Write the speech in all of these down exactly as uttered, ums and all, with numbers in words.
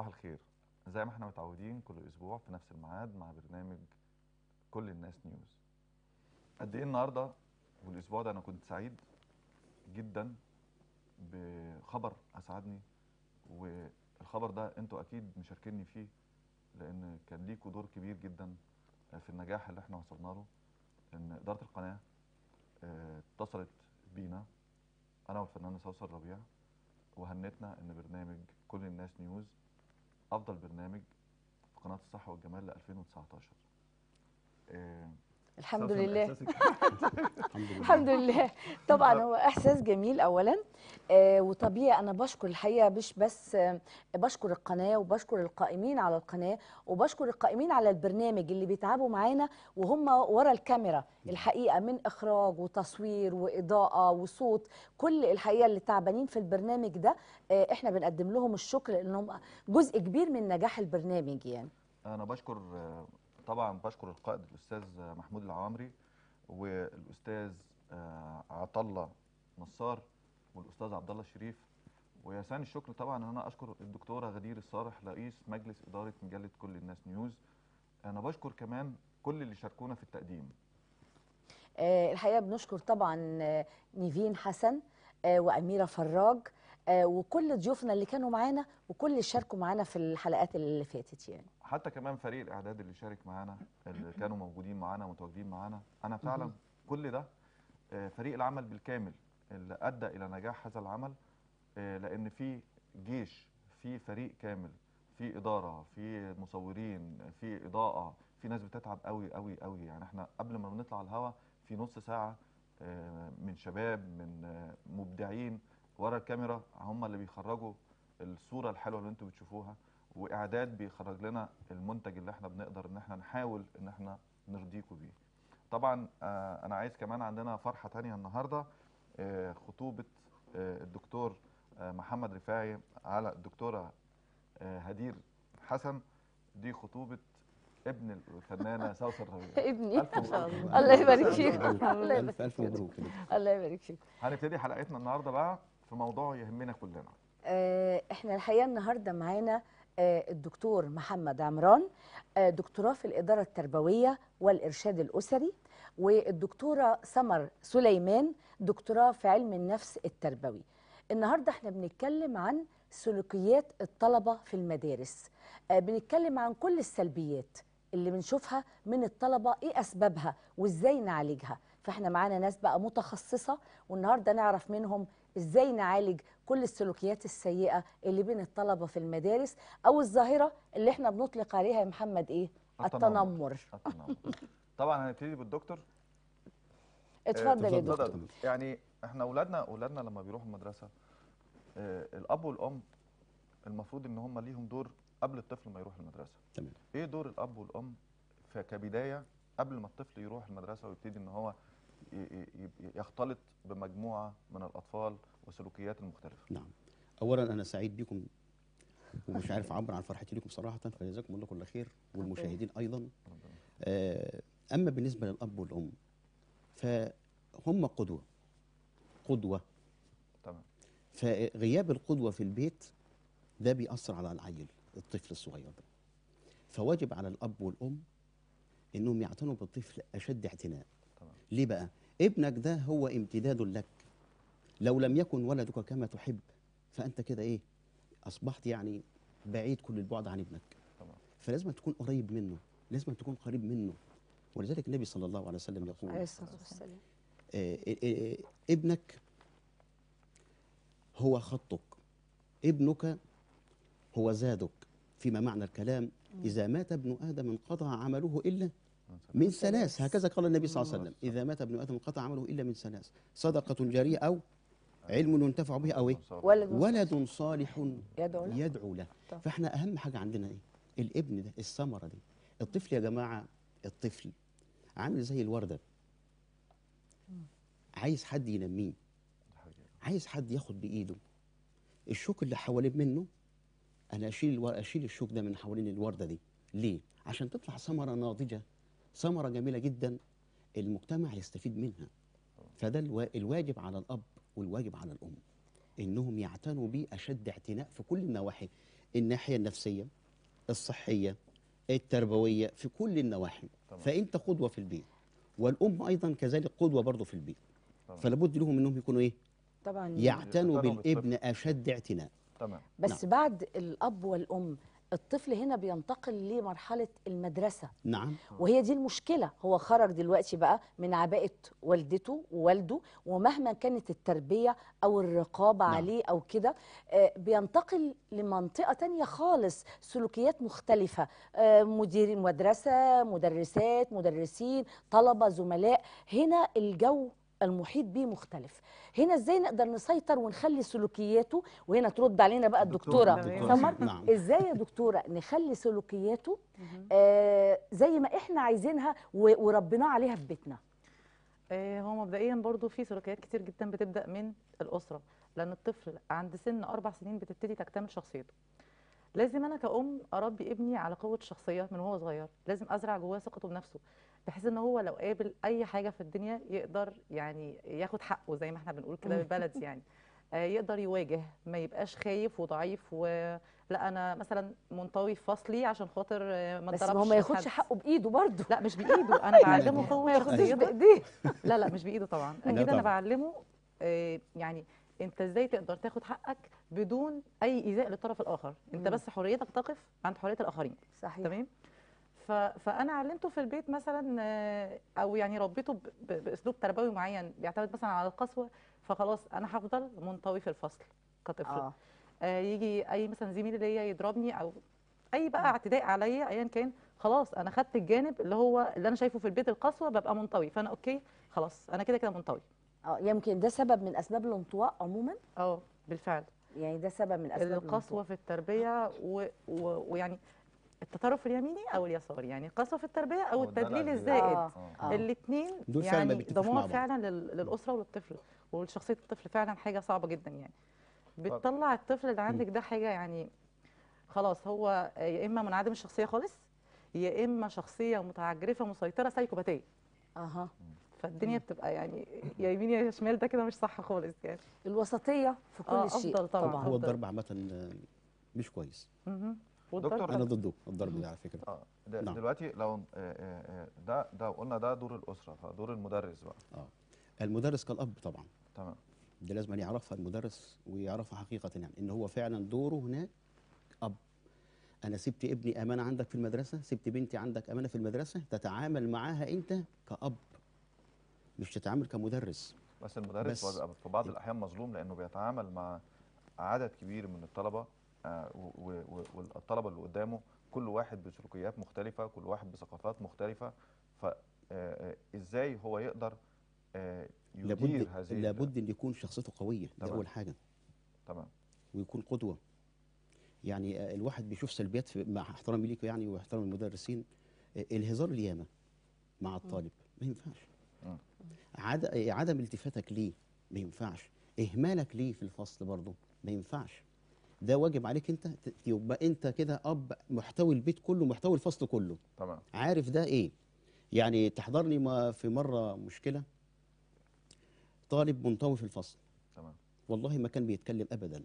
الخير. زي ما احنا متعودين كل اسبوع في نفس الميعاد مع برنامج كل الناس نيوز. قد ايه النهارده والاسبوع ده انا كنت سعيد جدا بخبر اسعدني، والخبر ده انتوا اكيد مشاركيني فيه لان كان ليكوا دور كبير جدا في النجاح اللي احنا وصلنا له. ان اداره القناه اه، اتصلت بينا انا والفنانه سوسن ربيع وهنتنا ان برنامج كل الناس نيوز افضل برنامج في قناه الصحه والجمال ل ألفين وتسعتاشر. اه، الحمد سوسن لله. احساسك؟ الحمد لله. الحمد لله. طبعا هو احساس جميل اولا، آه وطبيعي. انا بشكر الحقيقه مش بس آه بشكر القناه وبشكر القائمين على القناه وبشكر القائمين على البرنامج اللي بيتعبوا معانا وهم ورا الكاميرا الحقيقه، من اخراج وتصوير واضاءه وصوت. كل الحقيقه اللي تعبانين في البرنامج ده آه احنا بنقدم لهم الشكر لانهم جزء كبير من نجاح البرنامج. يعني انا بشكر اه، طبعا بشكر القائد الاستاذ محمود العوامري والاستاذ آه، عطله نصار والاستاذ عبد الله الشريف، ويسعني الشكر طبعا ان انا اشكر الدكتوره غدير الصالح رئيس مجلس اداره مجله كل الناس نيوز. انا بشكر كمان كل اللي شاركونا في التقديم. آه، الحقيقه بنشكر طبعا آه، نيفين حسن آه، واميره فراج آه، وكل ضيوفنا اللي كانوا معانا وكل اللي شاركوا معانا في الحلقات اللي فاتت. يعني حتى كمان فريق الاعداد اللي شارك معانا اللي كانوا موجودين معانا متواجدين معانا. انا فعلا كل ده آه، فريق العمل بالكامل اللي ادى الى نجاح هذا العمل، آه، لان في جيش، في فريق كامل، في اداره، في مصورين، في اضاءه، في ناس بتتعب قوي قوي قوي. يعني احنا قبل ما بنطلع على الهوا في نص ساعه آه، من شباب، من آه، مبدعين ورا الكاميرا هم اللي بيخرجوا الصوره الحلوه اللي انتوا بتشوفوها، واعداد بيخرج لنا المنتج اللي احنا بنقدر ان احنا نحاول ان احنا نرضيكم بيه. طبعا آه، انا عايز كمان عندنا فرحه تانية النهارده، آه، خطوبه آه، الدكتور آه، محمد رفاعي على الدكتوره آه، هدير حسن. دي خطوبه ابن الفنانه سوسن ربيع. ابني الف ما شاء مبروك. الله. الله يبارك فيك. مبروك. الله ألف يبارك ألف فيك. مبروك يا دكتور. الله يبارك فيك. هنبتدي حلقتنا النهارده بقى في موضوع يهمنا كلنا. آه، احنا الحقيقه النهارده معانا آه، الدكتور محمد عمران، آه، دكتوراه في الاداره التربويه والارشاد الاسري، والدكتوره سمر سليمان دكتوراه في علم النفس التربوي. النهارده احنا بنتكلم عن سلوكيات الطلبه في المدارس، آه، بنتكلم عن كل السلبيات اللي بنشوفها من الطلبه، ايه اسبابها وازاي نعالجها. فاحنا معانا ناس بقى متخصصه، والنهارده نعرف منهم ازاي نعالج كل السلوكيات السيئة اللي بين الطلبة في المدارس، أو الظاهرة اللي احنا بنطلق عليها يا محمد إيه؟ التنمر. التنمر. طبعا هنبتدي بالدكتور. آه، اتفضل يا اتفضل. دكتور. اتفضل. يعني احنا اولادنا اولادنا لما بيروحوا المدرسه، آه، الاب والام المفروض ان هم ليهم دور قبل الطفل ما يروح المدرسه. تمام. ايه دور الاب والام ف- كبدايه قبل ما الطفل يروح المدرسه ويبتدي ان هو ي- ي- ي- يختلط بمجموعه من الاطفال والسلوكيات المختلفه؟ نعم. اولا انا سعيد بكم ومش عارف اعبر عن فرحتي لكم صراحه، فجزاكم الله كل خير والمشاهدين ايضا. آه، اما بالنسبه للاب والام فهم قدوه قدوه تمام. فغياب القدوه في البيت ده بيأثر على العيل الطفل الصغير ده. فواجب على الاب والام انهم يعتنوا بالطفل اشد اعتناء. تمام. ليه بقى؟ ابنك ده هو امتداد لك. لو لم يكن ولدك كما تحب فانت كده ايه؟ اصبحت يعني بعيد كل البعد عن ابنك. تمام. فلازم تكون قريب منه، لازم تكون قريب منه. ولذلك النبي صلى الله عليه وسلم يقول عليه الصلاة والسلام. آه آه آه ابنك هو خطك، ابنك هو زادك. فيما معنى الكلام إذا مات ابن آدم انقطع عمله إلا من ثلاث. هكذا قال النبي صلى الله عليه وسلم إذا مات ابن آدم انقطع عمله إلا من ثلاث: صدقة جارية أو علم ينتفع به أو إيه؟ ولد ولد صالح يدعو له. يدعو له. طب. فاحنا أهم حاجة عندنا إيه؟ الابن ده، الثمرة دي. الطفل يا جماعة، الطفل عامل زي الوردة، عايز حد ينميه، عايز حد ياخد بإيده. الشوك اللي حوالين منه أنا أشيل الور... أشيل الشوك ده من حوالين الوردة دي. ليه؟ عشان تطلع ثمرة ناضجة، ثمرة جميلة جدا المجتمع يستفيد منها. فده الوا... الواجب على الأب والواجب على الأم إنهم يعتنوا بيه أشد اعتناء في كل النواحي. الناحيه النفسيه، الصحيه، التربويه، في كل النواحي. تمام. فانت قدوه في البيت، والام ايضا كذلك قدوه برضه في البيت. تمام. فلا بد لهم انهم يكونوا ايه؟ طبعا. يعتنوا يعتنوا بالابن بالطفل. اشد اعتناء. تمام. بس بعد الاب والام الطفل هنا بينتقل لمرحله المدرسه، نعم. وهي دي المشكله. هو خرج دلوقتي بقى من عباءه والدته ووالده، ومهما كانت التربيه او الرقابه نعم. عليه او كده، آه، بينتقل لمنطقه تانية خالص، سلوكيات مختلفه، آه، مدير مدرسه، مدرسات، مدرسين، طلبه، زملاء. هنا الجو المحيط بيه مختلف. هنا ازاي نقدر نسيطر ونخلي سلوكياته، وهنا ترد علينا بقى الدكتوره الدكتورة سمر، نعم. ازاي يا دكتوره نخلي سلوكياته آه زي ما احنا عايزينها و- وربنا عليها في بيتنا؟ آه، هو مبدئيا برضو في سلوكيات كتير جدا بتبدا من الاسره، لان الطفل عند سن اربع سنين بتبتدي تكتمل شخصيته. لازم انا كأم اربي ابني على قوه الشخصيه من وهو صغير، لازم ازرع جواه ثقته بنفسه، بحيث ان هو لو قابل اي حاجه في الدنيا يقدر يعني ياخد حقه زي ما احنا بنقول كده بالبلدي يعني. آه، يقدر يواجه، ما يبقاش خايف وضعيف ولا انا مثلا منطوي في فصلي عشان خاطر آه، ما بس اتضربش ما هو ما ياخدش حد. حقه بايده برضه. لا مش بايده، انا بعلمه لا. قوه ما ياخدوش شخصيته. بايديه. لا لا مش بايده طبعا، لا اكيد انا طبعاً. بعلمه آه، يعني انت ازاي تقدر تاخد حقك بدون اي ايذاء للطرف الاخر، انت مم. بس حريتك تقف عند حريه الاخرين. صحيح. تمام. ف... فانا علمته في البيت مثلا آه، او يعني ربيته ب... ب... باسلوب تربوي معين بيعتمد مثلا على القسوه، فخلاص انا هفضل منطوي في الفصل كطفل. اه آه، يجي اي مثلا زميلي ليا يضربني او اي بقى اعتداء عليا ايا كان، خلاص انا خدت الجانب اللي هو اللي انا شايفه في البيت القسوه، ببقى منطوي، فانا اوكي خلاص انا كده كده منطوي. اه يمكن ده سبب من اسباب الانطواء عموما، اه بالفعل. يعني ده سبب من اسباب القسوه الانطواء. في التربيه و- و- ويعني التطرف اليميني او اليساري، يعني قسوه في التربيه او هو الدلع التدليل الزيادة. الزائد. اه اه الاثنين دول فعلا ما يعني بيتفقوش مع دمار بعض. فعلا لل- للاسره وللطفل ولشخصيه الطفل، فعلا حاجه صعبه جدا يعني. بتطلع الطفل اللي عندك ده حاجه يعني خلاص هو يا اما منعدم الشخصيه خالص، يا اما شخصيه متعجرفه مسيطره سايكوباتيه. اها. فالدنيا بتبقى يعني يا يمين يا شمال، ده كده مش صح خالص يعني. الوسطيه في كل آه، شيء أفضل طبعاً. طبعا. هو أفضل. الضرب عامه آه، مش كويس. مهم. دكتور، والضرب انا ضده الضرب ده على فكره. اه د- نعم. دلوقتي لو آه، آه، آه، ده ده قلنا ده دور الاسره، فدور المدرس بقى. اه المدرس كالاب طبعا، تمام. دي لازم يعرفها المدرس ويعرفها حقيقه، يعني ان هو فعلا دوره هناك اب. انا سبت ابني امانه عندك في المدرسه، سبت بنتي عندك امانه في المدرسه، تتعامل معاها انت كاب، مش تتعامل كمدرس. بس المدرس بس- هو بيبقى في بعض الاحيان مظلوم، لانه بيتعامل مع عدد كبير من الطلبه، آه، و- و- و- والطلبه اللي قدامه كل واحد بسلوكيات مختلفه، كل واحد بثقافات مختلفه. فازاي هو يقدر آه، يدير لابد هذه ال- لابد ان يكون شخصيته قويه، ده تمام. اول حاجه، تمام. ويكون قدوه. يعني آه، الواحد بيشوف سلبيات في، مع احترامي ليكم يعني واحترام المدرسين، آه، الهزار الياما مع الطالب ما ينفعش. مم. عد... آه، عدم التفاتك ليه ما ينفعش. اهمالك ليه في الفصل برضه ما ينفعش. ده واجب عليك انت، ت- يبقى انت كده اب محتوي البيت كله، محتوي الفصل كله، تمام. عارف ده ايه. يعني تحضرني ما في مره مشكله، طالب منطوي في الفصل، تمام. والله ما كان بيتكلم ابدا،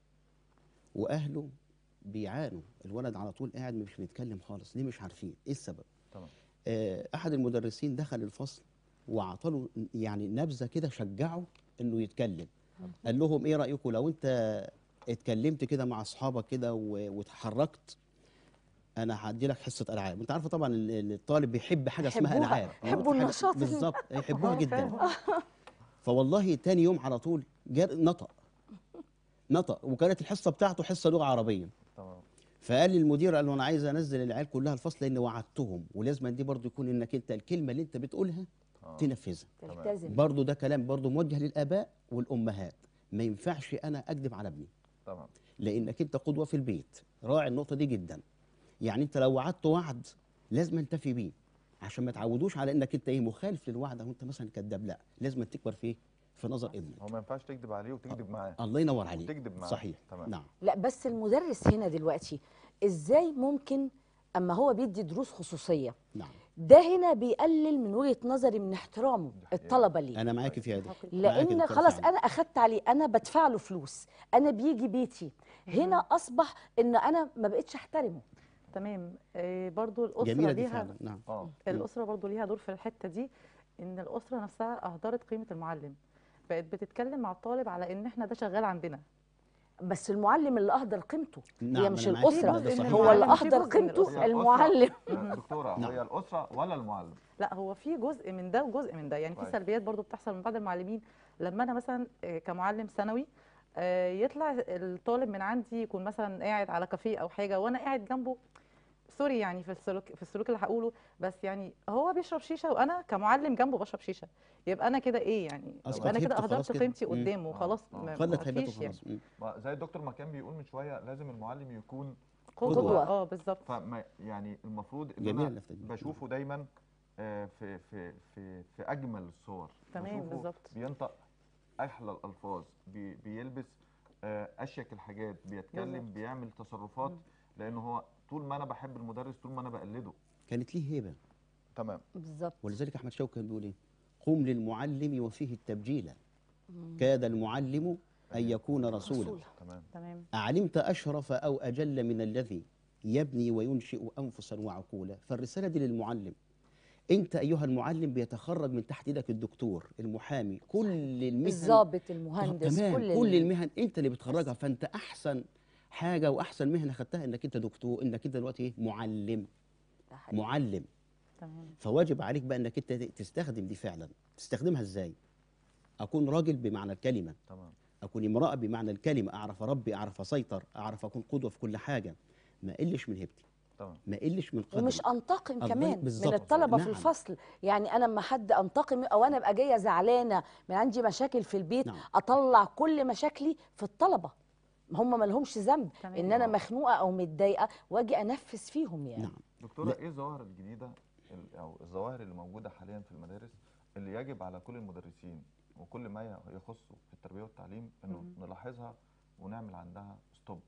واهله بيعانوا، الولد على طول قاعد مش بيتكلم خالص، ليه مش عارفين ايه السبب. تمام. آه احد المدرسين دخل الفصل وعطله يعني نبذه كده، شجعه انه يتكلم. قال لهم ايه رايكم لو انت اتكلمت كده مع اصحابك كده و- واتحركت، انا هدي لك حصه العاب. انت عارفه طبعا ال- ال- الطالب بيحب حاجه اسمها يحبوها، العاب، يحبوا موجود في حاجة- النشاط ال- بالظبط يحبوها آه، جدا. فاهم. فوالله تاني يوم على طول جاء نطق نطق وكانت الحصه بتاعته حصه لغه عربيه. تمام. فقال للمدير، قال له انا عايز انزل العيال كلها الفصل لان وعدتهم، ولازم دي برضو يكون انك انت الكلمه اللي انت بتقولها آه. تنفذها. تلتزم. برضو ده كلام برضو موجه للاباء والامهات، ما ينفعش انا اكذب على ابني، تمام. لانك انت قدوه في البيت. راعي النقطه دي جدا. يعني انت لو وعدت وعد لازم تفي بيه، عشان ما تعودوش على انك انت ايه مخالف للوعد، او انت مثلا كذاب. لا، لازم تكبر فيه في نظر ابنك. هو ما ينفعش تكذب عليه وتكذب معاه. الله ينور عليك. وتكذب معاه. صحيح. تمام. نعم. لا بس المدرس هنا دلوقتي ازاي ممكن اما هو بيدي دروس خصوصيه، نعم ده هنا بيقلل من وجهه نظري من احترامه دي حقيقة. الطلبه ليه؟ انا معاك في هذا. معاك لان دكتورة خلاص فعلا. انا اخدت عليه، انا بدفع له فلوس، انا بيجي بيتي، هنا اصبح ان انا ما بقتش احترمه. تمام. آه برضو الاسره جميله دي ليها فعلا. نعم. اه الاسره برضو ليها دور في الحته دي، ان الاسره نفسها اهدرت قيمه المعلم، بقت بتتكلم مع الطالب على ان احنا ده شغال عندنا. بس المعلم اللي اهدر قيمته، نعم، هي مش أنا معاك في الاسره، ده، ده جزء من صحيح. هو اللي المعلم، في اهدر جزء من قيمته الأسرة. هي الأسرة- المعلم. آه، دكتوره نعم. هي الاسره ولا المعلم؟ لا، هو في جزء من ده وجزء من ده، يعني في كويس. سلبيات برضو بتحصل من بعض المعلمين. لما انا مثلا آه، كمعلم ثانوي آه، يطلع الطالب من عندي يكون مثلا قاعد على كافيه او حاجه وانا قاعد جنبه، سوري يعني في السلوك في السلوك اللي هقوله، بس يعني هو بيشرب شيشه وانا كمعلم جنبه بشرب شيشه، يبقى انا كده ايه يعني؟ أسقط يبقى انا كده هيبته خلاص اهدرت كده. قيمتي مم. قدامه آه، خلاص. آه. ما قلت ما هيبته فيش يعني خلاص. مم. ما زي الدكتور ما كان بيقول من شويه، لازم المعلم يكون قدوه. قدوة. اه بالظبط. فما يعني المفروض ان جميلة انا اللفتة دي. بشوفه دايما آه، في في في في اجمل الصور. تمام، بشوفه بالظبط. بينطق احلى الالفاظ، بي بيلبس آه، اشيك الحاجات، بيتكلم، بالظبط. بيعمل تصرفات، مم. لانه هو طول ما انا بحب المدرس، طول ما انا بقلده. كانت ليه هيبه. تمام. بالظبط. ولذلك احمد شوقي كان بيقول ايه؟ قم للمعلم وفيه التبجيل، كاد المعلم ان يكون رسولا. رسولا. تمام. تمام. أعلمت أشرف أو أجل من الذي يبني وينشئ أنفسا وعقولا. فالرسالة دي للمعلم. أنت أيها المعلم بيتخرج من تحت إيدك الدكتور، المحامي، كل المهن، الضابط، المهندس، تمام، كل كل ال- المهن أنت اللي بتخرجها. فأنت أحسن حاجة وأحسن مهنة خدتها إنك أنت دكتور، إنك أنت دلوقتي إيه؟ معلم. ده حقيقي. معلم. تمام. فواجب عليك بقى إنك أنت تستخدم دي فعلا. تستخدمها إزاي؟ أكون راجل بمعنى الكلمة، تمام. أكون امرأة بمعنى الكلمة، أعرف أربي، أعرف أسيطر، أعرف أكون قدوة في كل حاجة، ما أقلش من هيبتي، تمام. ما أقلش من قدري. ومش انتقم أفضل- كمان من بالظبط. الطلبه في نعم. الفصل. يعني انا لما حد انتقم او انا ابقى جايه زعلانه من عندي مشاكل في البيت، نعم. اطلع كل مشاكلي في الطلبه، هم ما لهمش ذنب تمام. ان انا آه. مخنوقه او متضايقه واجي انفذ فيهم يعني. نعم. دكتوره، لا. ايه الظواهر الجديده ال- او الظواهر اللي موجوده حاليا في المدارس اللي يجب على كل المدرسين وكل ما ي- يخص في التربيه والتعليم انه مم. نلاحظها ونعمل عندها ستوب؟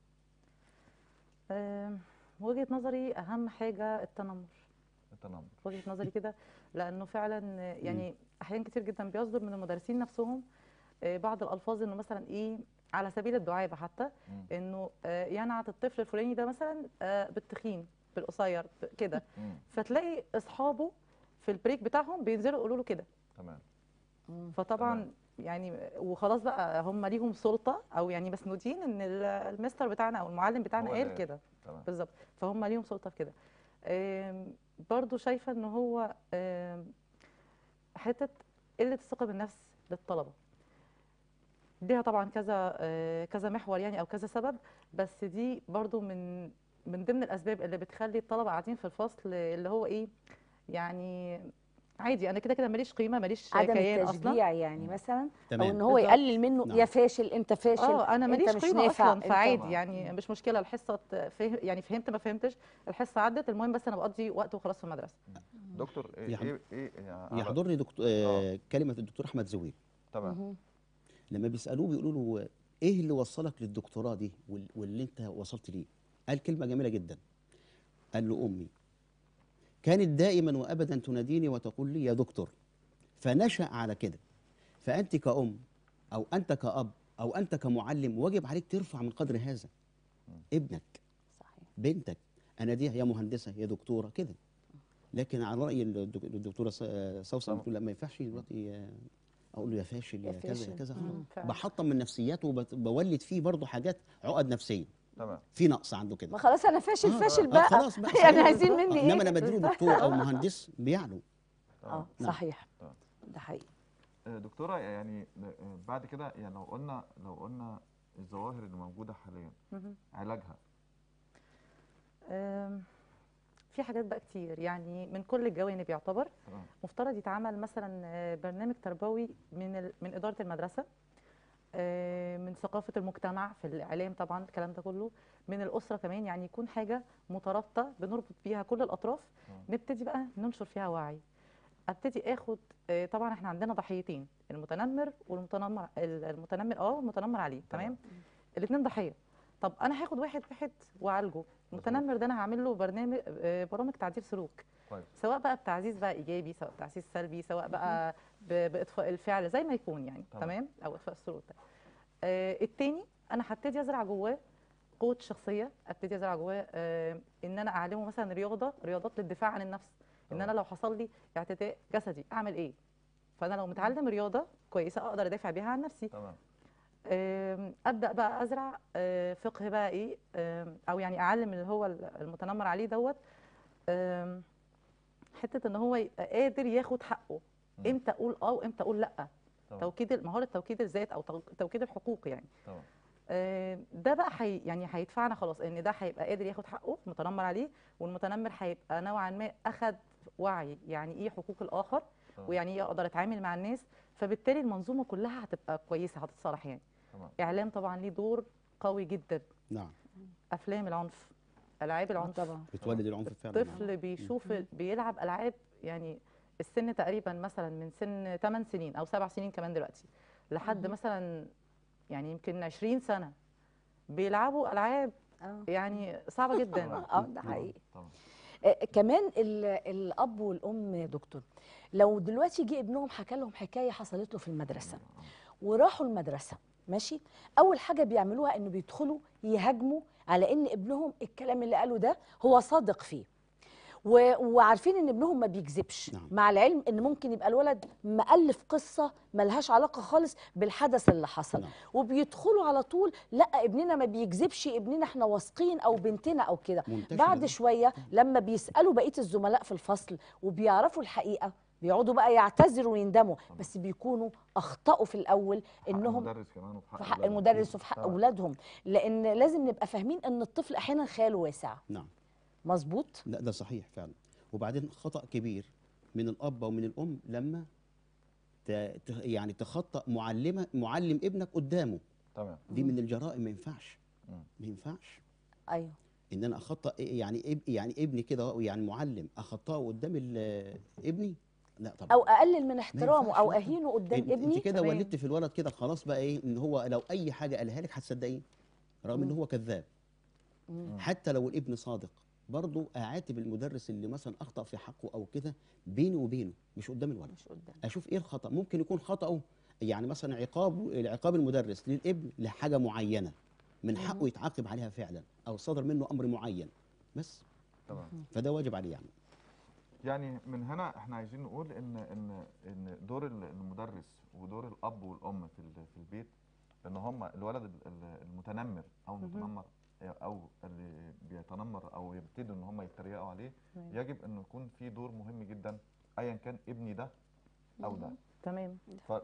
آم، وجهة نظري أهم حاجة التنمر، التنمر. وجهة نظري كده، لأنه فعلا يعني أحيان كتير جدا بيصدر من المدرسين نفسهم آه، بعض الألفاظ، إنه مثلا إيه، على سبيل الدعابة حتى، مم. إنه آه، ينعت الطفل الفلاني ده مثلا آه، بالتخين، بالقصير، ب- كده، مم. فتلاقي أصحابه في البريك بتاعهم بينزلوا يقولوا له كده. تمام. مم. فطبعا تمام. يعني وخلاص بقى هم ليهم سلطه، او يعني مسنودين ان ال- المستر بتاعنا او المعلم بتاعنا هو اللي قال قال. كده. تمام. بالظبط. فهم ليهم سلطه في كده. آم، برضو شايفه ان هو آم، حته قله الثقه بالنفس للطلبه، ليها طبعا كذا آه، كذا محور يعني او كذا سبب، بس دي برضو من من ضمن الاسباب اللي بتخلي الطلبه قاعدين في الفصل اللي هو ايه، يعني عادي، انا كده كده ماليش قيمه، ماليش عدم كيان اصلا. التشجيع يعني مم. مثلا، او تمام. ان هو بالظبط. يقلل منه، نعم. يا فاشل انت فاشل، اه انا انت ماليش مش قيمه نافع، اصلا، انت فعادي يعني مش مشكله، الحصه فهم يعني فهمت ما فهمتش، الحصه عدت، المهم بس انا بقضي وقت وخلاص في المدرسه. دكتور، ايه يحض- ايه, إيه يعني على- يحضرني دكتور آه كلمة الدكتور أحمد زويل تمام. مهم. لما بيسألوه بيقولوا له إيه اللي وصلك للدكتوراه دي وال- واللي أنت وصلت ليه؟ قال كلمة جميلة جدا. قال له أمي كانت دائما وأبدا تناديني وتقول لي يا دكتور، فنشأ على كده. فأنت كأم أو أنت كأب أو أنت كمعلم واجب عليك ترفع من قدر هذا ابنك، صحيح. بنتك. أنا دي يا مهندسة يا دكتورة كده. لكن على رأي الدك- الدكتورة س- آه، سوسن طبعا. بتقول لا ما ينفعش دلوقتي آه، أقول له يا فاشل يا يا كذا يا فاشل. كذا. مم. آه. فعلا. بحطم من نفسياته وبولد فيه برضه حاجات عقد نفسية، تمام. في نقص عنده كده. ما خلاص انا فاشل آه، فاشل آه، بقى خلاص بقى، يعني صحيح. عايزين آه، مني انما ايه؟ لما اديله دكتور او مهندس بيعلو. اه نعم. صحيح. آه. ده حقيقي. آه، دكتوره، يعني آه، بعد كده يعني لو قلنا لو قلنا الظواهر اللي موجوده حاليا مهم. علاجها. آم، في حاجات بقى كتير يعني من كل الجوانب يعتبر تمام. مفترض يتعمل مثلا آه، برنامج تربوي من ال- من اداره المدرسه، آه، من ثقافه المجتمع في الاعلام طبعا الكلام ده كله، من الاسره كمان، يعني يكون حاجه مترابطه بنربط بيها كل الاطراف، تمام. نبتدي بقى ننشر فيها وعي. ابتدي اخد آه، طبعا احنا عندنا ضحيتين، المتنمر والمتنمر المتنمر اه والمتنمر عليه، تمام، الاثنين ضحيه. طب انا هاخد واحد واحد واعالجه، المتنمر ده انا هعمل له برنامج آه، برامج تعديل سلوك، كويس. سواء بقى بتعزيز بقى ايجابي، سواء بتعزيز سلبي، سواء بقى ب- باطفاء الفعل زي ما يكون يعني، تمام. تمام، او اطفاء السلوك ده. آه التاني انا هبتدي ازرع جواه قوه الشخصيه، ابتدي ازرع جواه آه، ان انا اعلمه مثلا رياضه رياضات للدفاع عن النفس، ان طبعاً. انا لو حصل لي اعتداء جسدي اعمل ايه. فانا لو متعلم رياضه كويسه اقدر ادافع بيها عن نفسي. تمام. آم، ابدا بقى ازرع آه، فقه بقى ايه، آم، او يعني اعلم اللي هو المتنمر عليه دوت آم، حته ان هو يبقى قادر ياخد حقه، مم. امتى اقول اه وامتى اقول لا. طبعا. توكيد مهاره توكيد الذات او تو- توكيد الحقوق يعني. طبعا. آه، ده بقى حي يعني هيدفعنا خلاص ان ده هيبقى قادر ياخد حقه متنمر عليه، والمتنمر هيبقى نوعا ما اخد وعي يعني ايه حقوق الاخر، طبعا. ويعني ايه اقدر اتعامل مع الناس. فبالتالي المنظومه كلها هتبقى كويسه، هتتصالح يعني. طبعا. اعلام طبعا ليه دور قوي جدا، نعم. افلام العنف، العاب آه العنف. طبعا. بتولد العنف فعلا. نعم. الطفل بيشوف بيلعب العاب يعني السن تقريبا مثلا من سن ثمان سنين او سبع سنين كمان دلوقتي لحد مهم. مثلا يعني يمكن عشرين سنه بيلعبوا العاب اه يعني صعبه جدا. اه ده حقيقي. طبعا. آه، كمان ال- الاب والام يا دكتور، لو دلوقتي جه ابنهم حكى لهم حكايه حصلت له في المدرسه وراحوا المدرسه، ماشي، اول حاجه بيعملوها انه بيدخلوا يهاجموا على ان ابنهم الكلام اللي قاله ده هو صادق فيه، و- وعارفين ان ابنهم ما بيكذبش، نعم. مع العلم ان ممكن يبقى الولد مؤلف قصه ملهاش علاقه خالص بالحدث اللي حصل، نعم. وبيدخلوا على طول لا ابننا ما بيكذبش، ابننا احنا واثقين، او بنتنا او كده. منتشر بعد ده. شويه لما بيسالوا بقيه الزملاء في الفصل وبيعرفوا الحقيقه بيقعدوا بقى يعتذروا ويندموا، بس بيكونوا اخطاوا في الاول حق انهم المدرس كمان وفي حق في حق أولادهم. المدرس وفي حق طبعاً. اولادهم، لان لازم نبقى فاهمين ان الطفل احيانا خياله واسع. نعم. مظبوط. لا ده صحيح فعلا. وبعدين خطأ كبير من الأب ومن الأم لما ت... ت- يعني تخطأ معلمة معلم ابنك قدامه. تمام. دي من الجرائم، ما ينفعش. مم. ما ينفعش ايوه. ان انا اخطأ يعني اب يعني ابني كده، يعني معلم اخطأه قدام ال- ابني. لا طبعا. او اقلل من ما احترامه ينفعش، او لا. اهينه قدام انت ابني. انت كده تمام. ولدت في الولد كده خلاص بقى ايه، ان هو لو اي حاجه قالها لك هتصدقيه رغم ان مم. هو كذاب. مم. حتى لو الابن صادق برضه اعاتب المدرس اللي مثلا اخطا في حقه او كده بيني وبينه، مش قدام الولد. مش قدام. اشوف ايه الخطا، ممكن يكون خطاه يعني مثلا عقاب العقاب المدرس للابن لحاجه معينه من حقه يتعاقب عليها فعلا، او صدر منه امر معين بس، تمام. فده واجب عليه يعني. يعني من هنا احنا عايزين نقول ان ان ان دور ال- المدرس ودور الاب والام في ال- في البيت، ان هم الولد ال- ال- المتنمر او المتنمر او اللي بيتنمر او يبتدوا ان هم يتريقوا عليه، تمام. يجب انه يكون في دور مهم جدا ايا كان ابني ده او ده. تمام.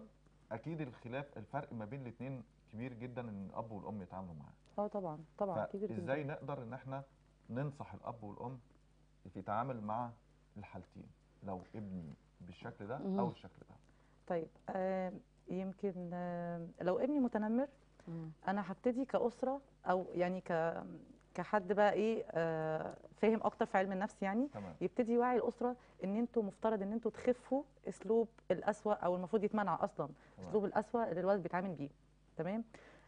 فاكيد الخلاف الفرق ما بين الاثنين كبير جدا ان الاب والام يتعاملوا معاه. اه طبعا طبعا كبير جدا. فازاي نقدر ان احنا ننصح الاب والام في التعامل مع الحالتين، لو ابني بالشكل ده مم. او الشكل ده؟ طيب آه يمكن آه لو ابني متنمر مم. انا هبتدي كأسرة او يعني ك كحد بقى ايه آه فاهم اكتر في علم النفس يعني، تمام. يبتدي يوعي الاسره ان انتوا مفترض ان انتوا تخفوا اسلوب القسوه او المفروض يتمنع اصلا تمام. اسلوب القسوه اللي الولد بيتعامل بيه. تمام.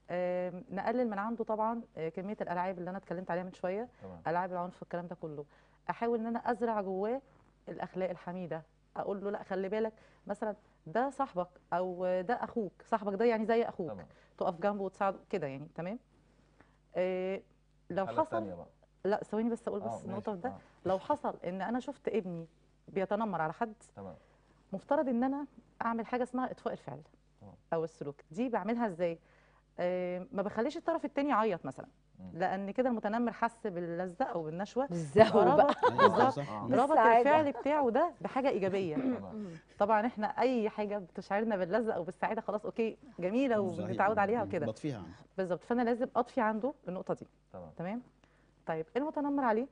آه نقلل من عنده طبعا آه كميه الالعاب اللي انا اتكلمت عليها من شويه، تمام. العاب العنف والكلام ده كله. احاول ان انا ازرع جواه الاخلاق الحميده، اقول له لا خلي بالك مثلا ده صاحبك او ده اخوك، صاحبك ده يعني زي اخوك، تمام. تقف جنبه وتساعده كده يعني. تمام. آه لو الحالة حصل التانية بقى. لا ثواني بس اقول اه بس نقطه في ماشي. ده. آه. لو حصل ان انا شفت ابني بيتنمر على حد، تمام. مفترض ان انا اعمل حاجه اسمها اطفاء الفعل تمام. او السلوك. دي بعملها ازاي؟ آه ما بخليش الطرف الثاني يعيط مثلا، مم. لان كده المتنمر حس باللذه او بالنشوه، بالزهو يبقى بقى. ربط أيوة، بالظبط صح. آه. بس ربط عادة. الفعل بتاعه ده بحاجه ايجابيه. تمام. طبعا احنا اي حاجه بتشعرنا باللذه او بالسعاده خلاص اوكي جميله صحيح. وبنتعود عليها مم. وكده. بطفيها عنه. بالظبط. فانا لازم اطفي عنده النقطه دي. تمام. تمام. طيب المتنمر عليه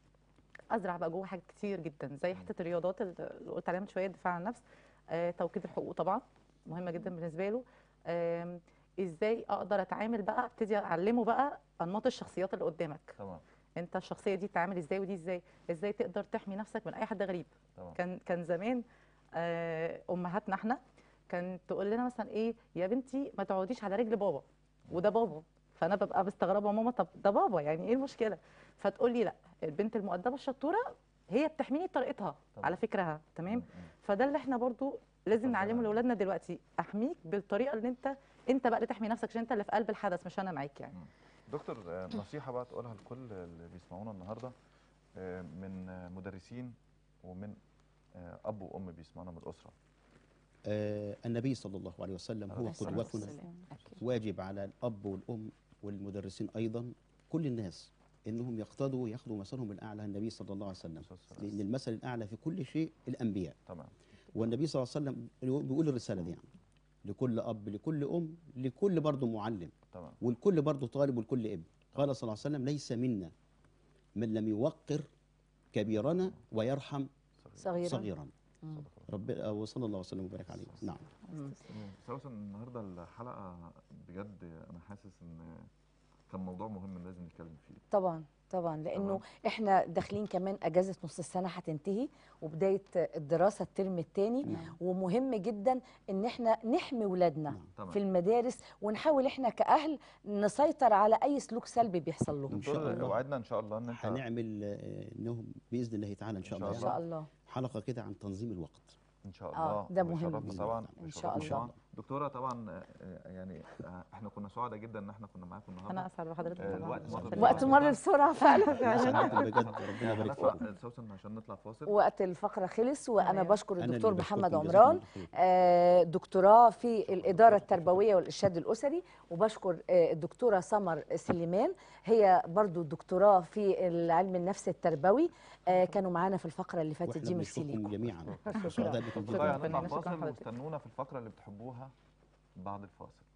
ازرع بقى جوه حاجات كتير جدا زي حته الرياضات اللي قلت عليها من شويه، الدفاع عن النفس، آه، توكيد الحقوق طبعا مهمه جدا بالنسبه له. آم، ازاي اقدر اتعامل بقى، ابتدي اعلمه بقى انماط الشخصيات اللي قدامك. تمام. انت الشخصيه دي تتعامل ازاي ودي ازاي، ازاي تقدر تحمي نفسك من اي حد غريب. تمام. كان كان زمان آه، امهاتنا احنا كانت تقول لنا مثلا ايه يا بنتي ما تقعديش على رجل بابا، وده بابا. فانا ببقى مستغربه ماما طب ده بابا يعني ايه المشكله؟ فتقول لي لا البنت المؤدبه الشطوره هي بتحميني بطريقتها طبعا. على فكرها. تمام. مم. فده اللي احنا برضو لازم طبعاً. نعلمه لاولادنا دلوقتي، احميك بالطريقه اللي انت انت بقى اللي تحمي نفسك عشان انت اللي في قلب الحدث مش انا معاك يعني. مم. دكتور، آه، نصيحه بقى تقولها لكل اللي بيسمعونا النهارده، آه، من آه، مدرسين ومن آه، اب وام بيسمعونا من الاسره. آه النبي صلى الله عليه وسلم هو عليه الصلاة قدوتنا. والسلام. أكيد. واجب على الاب والام والمدرسين ايضا، كل الناس، انهم يقتضوا ياخذوا مثلهم الاعلى النبي صلى الله عليه وسلم، لان المثل الاعلى في كل شيء الانبياء. تمام. والنبي صلى الله عليه وسلم بيقول الرساله دي يعني لكل اب، لكل ام، لكل برضه معلم، تمام. والكل برضه طالب، والكل ابن. قال صلى الله عليه وسلم: ليس منا من لم يوقر كبيرنا ويرحم صغيرا. صغيرا. مم. رب وصلى الله وسلم وبارك عليه. نعم. مم. سوسن، النهارده الحلقه بجد انا حاسس ان كان موضوع مهم لازم نتكلم فيه. طبعا طبعا، لانه تمام. احنا داخلين كمان اجازه نص السنه هتنتهي، وبدايه الدراسه الترم الثاني، نعم. ومهم جدا ان احنا نحمي ولادنا نعم. تمام. في المدارس، ونحاول احنا كاهل نسيطر على اي سلوك سلبي بيحصل لهم. إن شاء دكتور، الله. وعدنا ان شاء الله ان انت هنعمل آه، انهم باذن الله تعالى ان شاء إن الله شاء ان يعني شاء الله. حلقه كده عن تنظيم الوقت. ان شاء آه، الله. ده مهم. ويشرفنا بإذن طبعا. الله. إن شاء ويشرفنا الله. طبعا. دكتوره، طبعا آه، يعني آه، احنا كنا سعداء جدا ان احنا كنا معاكم النهارده. انا اسعد بحضرتك آه، طبعا. الوقت مر شكراً. وقت بسرعة مر جداً. بسرعه فعلا. فعلا بجد ربنا يبارك هنطلع فيكم. سوسن عشان نطلع فاصل. وقت الفقره خلص، وانا تمام. بشكر أنا الدكتور اللي محمد بشكركم، جزاكم عمران، الله خير. آه، دكتوراه في الاداره التربويه والارشاد الاسري، وبشكر آه، الدكتوره سمر سليمان، هي برضو دكتوراه في علم النفس التربوي. آه، كانوا معانا في الفقره اللي فاتت واحنا دي. ميرسي بنشكركم ليكم. جميعا. شكراً. سعداء بكم طيب، جدا. هنطلع شكراً فاصل حضرتك. واستنونا في الفقره اللي بتحبوها بعد الفاصل.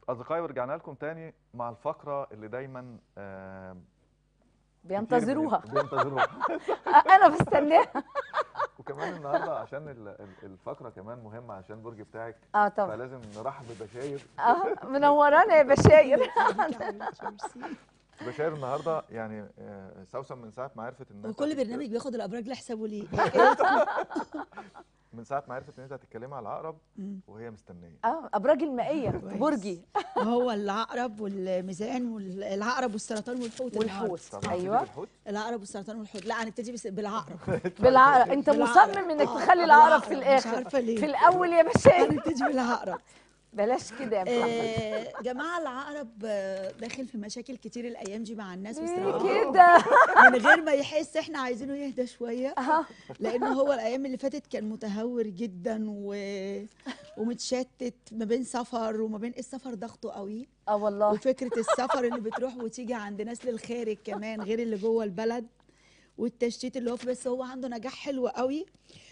اصدقائي ورجعنا لكم تاني مع الفقره اللي دايما آه بينتظروها. بينتظروها انا بستناها. وكمان النهارده عشان ال- ال- الفقره كمان مهمه عشان البرج بتاعك، اه طبعا. فلازم نرحب ببشاير. اه منورانا يا بشاير. بشاير النهارده يعني آه، سوسن من ساعه ما عرفت ان وكل هتتك- برنامج بياخد الابراج لحسابه ليه؟ من ساعه ما عرفت ان انت هتتكلمي على العقرب مم. وهي مستنيه. اه ابراج المائيه كويس. برجي هو العقرب والميزان والعقرب والسرطان والحوت النهاردة. والحوت. طب هنبتدي ايوه بالحوت؟ العقرب والسرطان والحوت. لا هنبتدي بس بالعقرب. بالعقرب. انت بالعقرب. مصمم انك آه، تخلي العقرب في بالعقرب. الاخر. مش عارفة ليه. في الاول يا بشاير. هنبتدي بالعقرب. بلاش كده يا محمد. آه، جماعة العقرب آه، داخل في مشاكل كتير الأيام دي مع الناس ليه بصراحة، كده؟ من غير ما يحس. احنا عايزينه يهدى شوية، اه لأن هو الأيام اللي فاتت كان متهور جدا و... ومتشتت ما بين سفر وما بين السفر ضغطه قوي، اه والله. وفكرة السفر اللي بتروح وتيجي عند ناس للخارج كمان غير اللي جوه البلد، والتشتيت اللي هو في. بس هو عنده نجاح حلو قوي،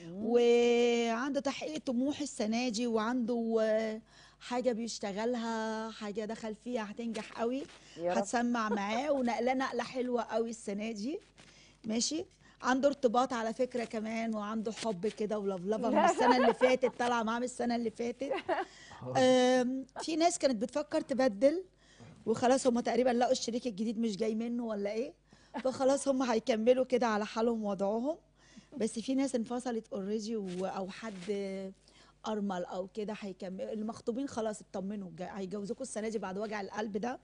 وعنده تحقيق طموح السنة دي، وعنده آه، حاجة بيشتغلها، حاجة دخل فيها هتنجح قوي، يا رب. هتسمع معاه، ونقلة نقلة حلوة قوي السنة دي. ماشي. عنده ارتباط على فكرة كمان، وعنده حب كده ولفلفة من السنة اللي فاتت، طالعة معاه من السنة اللي فاتت. آم، في ناس كانت بتفكر تبدل، وخلاص هم تقريبا لقوا الشريك الجديد مش جاي منه ولا ايه، فخلاص هم هيكملوا كده على حالهم ووضعهم. بس في ناس انفصلت اوريدي، او حد ارمل او كده هيكمل. المخطوبين خلاص اطمنوا، جا- هيجوزوكوا السنه دي بعد وجع القلب ده،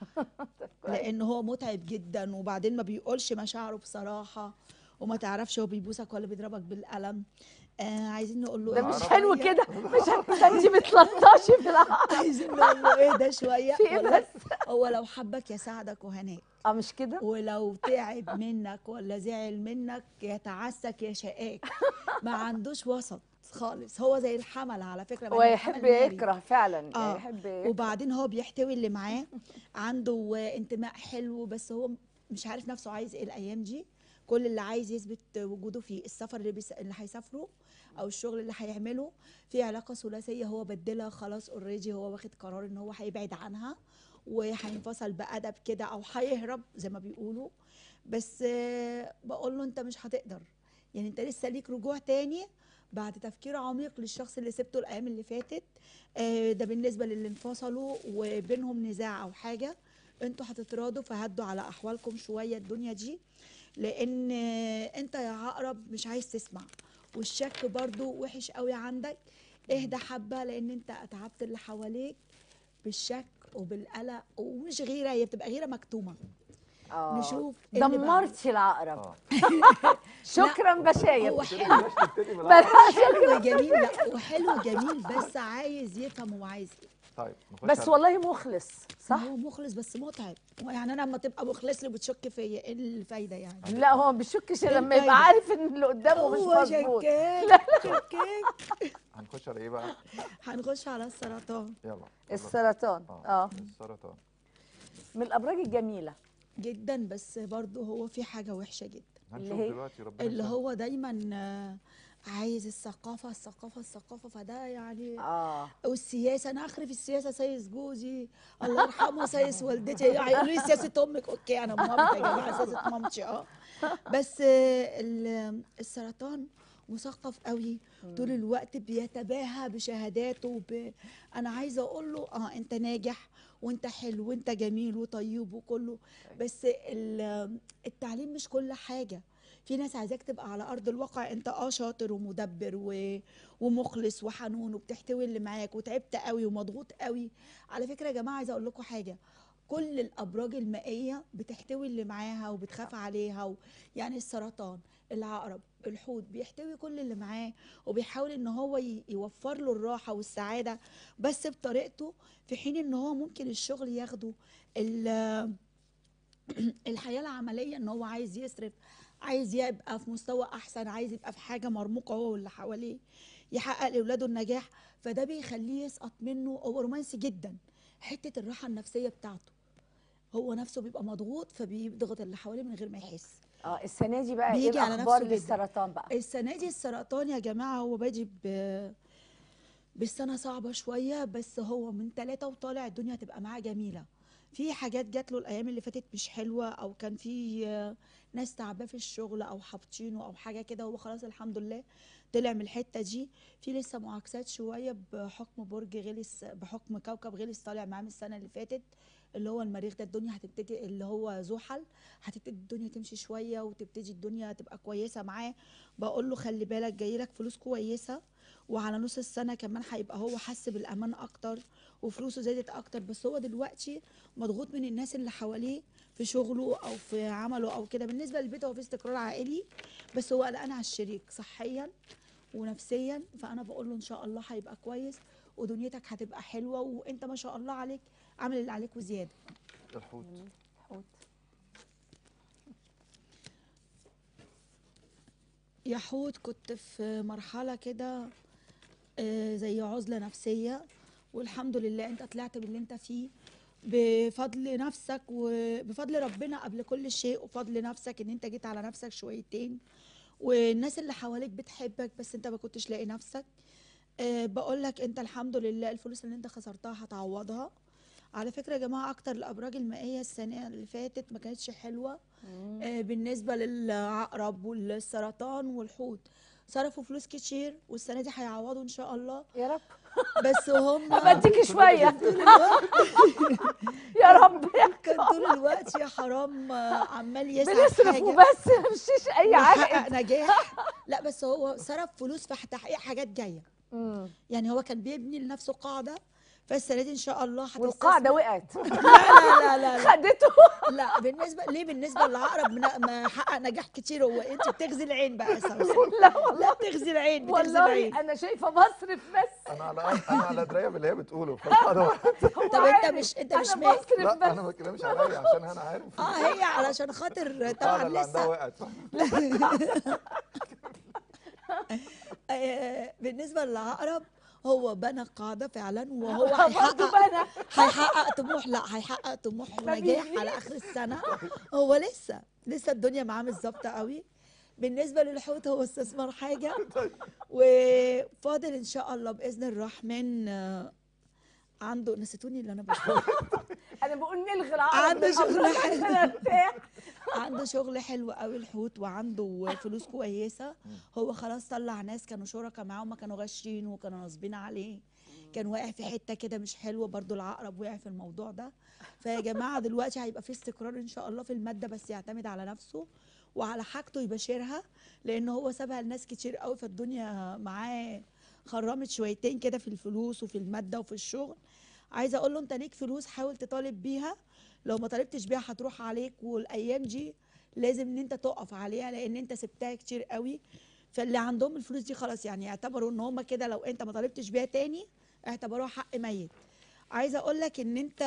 لان هو متعب جدا، وبعدين ما بيقولش مشاعره بصراحه، وما تعرفش هو بيبوسك ولا بيضربك بالقلم. آه عايزين نقول له ده اهدى مش شوية. حلو كده. مش ده انت بتلطشي في العقرب. عايزين نقول له اهدى شويه. في ايه والله بس؟ هو لو حبك يساعدك وهناك، اه مش كده؟ ولو تعب منك ولا زعل منك يتعسك يا شقاك. ما عندوش وسط خالص. هو زي الحمل على فكره، مع هو إن يحب الحمل ناري. يكره فعلا يعني اه يحب يكره. وبعدين هو بيحتوي اللي معاه، عنده آه، انتماء حلو، بس هو مش عارف نفسه عايز ايه الايام دي. كل اللي عايز يثبت وجوده في السفر اللي, بيس... اللي هيسافره، او الشغل اللي هيعمله. في علاقه ثلاثيه هو بدلها خلاص اوريدي، هو واخد قرار ان هو هيبعد عنها، وهينفصل بادب كده، او هيهرب زي ما بيقولوا. بس آه، بقول له انت مش هتقدر، يعني انت لسه ليك رجوع تاني بعد تفكير عميق للشخص اللي سبته الايام اللي فاتت. آه، ده بالنسبه للي انفصلوا وبينهم نزاع او حاجه، انتوا هتتراضوا، فهدوا على احوالكم شويه الدنيا دي، لان آه، انت يا عقرب مش عايز تسمع، والشك برضو وحش قوي عندك. اهدى حبه، لان انت اتعبت اللي حواليك بالشك وبالقلق، ومش غيره، هي بتبقى غيره مكتومه. اه نشوف إيه اللي بعد. دمرتي العقرب. اه شكرا بشاير. هو حلو، تبتدي بالعقرب. حلو جميل. لا وحلو جميل، بس عايز يفهم هو عايز ايه. طيب نخش بس على- والله مخلص صح؟ هو مخلص بس متعب. يعني انا لما تبقى مخلص لي وبتشك فيا، ايه الفايده يعني؟ لا هو ما بيشكش إيه لما يبقى الفايدة؟ عارف ان اللي قدامه مش هو مظبوط. شكاك شكاك. هنخش على ايه بقى؟ هنخش على السرطان. يلا يلا. السرطان اه اه السرطان. من الابراج الجميله جدا، بس برضه هو في حاجه وحشه جدا، هنشوف هي؟ دلوقتي ربنا اللي يسهل. هو دايما آه، عايز الثقافه الثقافه الثقافه، فده يعني. اه والسياسه، انا اخري في السياسه سايس جوزي الله يرحمه، سايس والدتي، هيقولوا لي سياسه امك، اوكي انا مامتي يا جماعه، سياسه مامتي اه. بس آه، ال- السرطان مثقف قوي، طول الوقت بيتباهى بشهاداته ب... انا عايزه اقول له اه انت ناجح، وانت حلو، وانت جميل وطيب وكله، بس ال- التعليم مش كل حاجه. في ناس عايزاك تبقى على ارض الواقع انت اه شاطر ومدبر و... ومخلص وحنون، وبتحتوي اللي معاك، وتعبت قوي ومضغوط قوي. على فكره يا جماعه عايزه اقول لكم حاجه، كل الابراج المائيه بتحتوي اللي معاها وبتخاف عليها و... يعني السرطان، العقرب، الحوت، بيحتوي كل اللي معاه، وبيحاول ان هو ي- يوفر له الراحه والسعاده، بس بطريقته، في حين ان هو ممكن الشغل ياخده، ال- الحياه العمليه ان هو عايز يصرف، عايز يبقى في مستوى احسن، عايز يبقى في حاجه مرموقه هو واللي حواليه، يحقق لاولاده النجاح. فده بيخليه يسقط منه. هو رومانسي جدا، حته الراحه النفسيه بتاعته، هو نفسه بيبقى مضغوط، فبيضغط اللي حواليه من غير ما يحس. اه السنه دي بقى ايه بيجي على الاخبار نفسه جدا. للسرطان بقى؟ السنه دي السرطان يا جماعه هو بادي ب بالسنة صعبة شوية، بس هو من ثلاثة وطالع الدنيا هتبقى معاه جميلة. في حاجات جات له الأيام اللي فاتت مش حلوة، أو كان في آه، ناس تعباه في الشغل أو حابطينه أو حاجة كده، هو خلاص الحمد لله طلع من الحتة دي. في لسه معاكسات شوية بحكم برج غلس، بحكم كوكب غلس طالع معاه من السنة اللي فاتت، اللي هو المريخ ده. الدنيا هتبتدي، اللي هو زحل، هتبتدي الدنيا تمشي شوية وتبتدي الدنيا تبقى كويسة معاه. بقول له خلي بالك جايلك فلوس كويسة، وعلى نص السنة كمان هيبقى هو حس بالأمان أكتر وفلوسه زادت أكتر. بس هو دلوقتي مضغوط من الناس اللي حواليه في شغله أو في عمله أو كده. بالنسبة للبيت هو في استقرار عائلي، بس هو قلقان على الشريك صحيا ونفسيا. فأنا بقول له إن شاء الله هيبقى كويس ودنيتك هتبقى حلوة، وأنت ما شاء الله عليك عامل اللي عليك وزيادة. الحوت. حوت. يا حوت، كنت في مرحلة كده آه، زي عزلة نفسية، والحمد لله انت طلعت باللي انت فيه بفضل نفسك وبفضل ربنا قبل كل شيء، وفضل نفسك ان انت جيت على نفسك شويتين، والناس اللي حواليك بتحبك بس انت ما كنتش لاقي نفسك. أه بقول لك انت الحمد لله الفلوس اللي انت خسرتها هتعوضها. على فكرة يا جماعة أكتر الأبراج المائية السنة اللي فاتت ما كانتش حلوة. آه بالنسبة للعقرب والسرطان والحوت صرفوا فلوس كتير، والسنة دي هيعوضوا إن شاء الله. يا رب. بس هم بديكي شويه يا رب. كان طول الوقت يا حرام آه، عمال يسعى في بنصرف حاجة وبس مفيش اي ويحقق عائد. نجاح. لا بس هو صرف فلوس في تحقيق حاجات جاية. مم. يعني هو كان بيبني لنفسه قاعدة، فالسنة دي إن شاء الله هتستثمر. والقاعده وقعت. لا لا لا لا, لا. خدته. لا بالنسبه ليه، بالنسبه للعقرب ما ما حقق نجاح كتير. هو انت بتغزي العين بقى يا سوسن. لا والله. لا بتغزي العين، بتغزي والله العين. انا شايفه بصرف بس. انا على انا على درايه باللي هي بتقوله فالقاعده وقعت. هو طب انت عارف. مش انت مش انا مايل. بصرف لا بس. انا ما بتكلمش عليا عشان انا عارف اه هي علشان خاطر القاعده طبعا اللي عندها لسه وقعت. آه بالنسبه للعقرب هو بنى قاعده فعلا، وهو برضه هيحقق بنا. هيحقق طموح. لا هيحقق طموح ما ونجاح بيجيش. على اخر السنه. هو لسه لسه الدنيا معاه مش ظابطه قوي. بالنسبه للحوت هو استثمار حاجه، وفاضل ان شاء الله باذن الرحمن آه، عنده. نسيتوني اللي انا بقوله. انا بقول نلغي العقرب عنده من شغل الأبراج حلو. عشان ارتاح. عنده شغل حلو قوي الحوت، وعنده فلوس كويسه. هو خلاص طلع ناس كانوا شركاء معاه وما كانوا غاشين وكانوا ناصبين عليه. كان واقع في حته كده مش حلوه، برضو العقرب وقع في الموضوع ده. فيا جماعه دلوقتي هيبقى في استقرار ان شاء الله في الماده، بس يعتمد على نفسه وعلى حاجته يباشرها، لان هو سابها لناس كتير قوي، فالدنيا معاه خرمت شويتين كده في الفلوس وفي الماده وفي الشغل. عايزه اقول له انت ليك فلوس حاول تطالب بيها، لو ما طالبتش بيها هتروح عليك، والايام دي لازم ان انت تقف عليها لان انت سبتها كتير قوي. فاللي عندهم الفلوس دي خلاص يعني يعتبروا ان هم كده، لو انت ما طالبتش بيها تاني اعتبروها حق ميت. عايزه اقول لك ان انت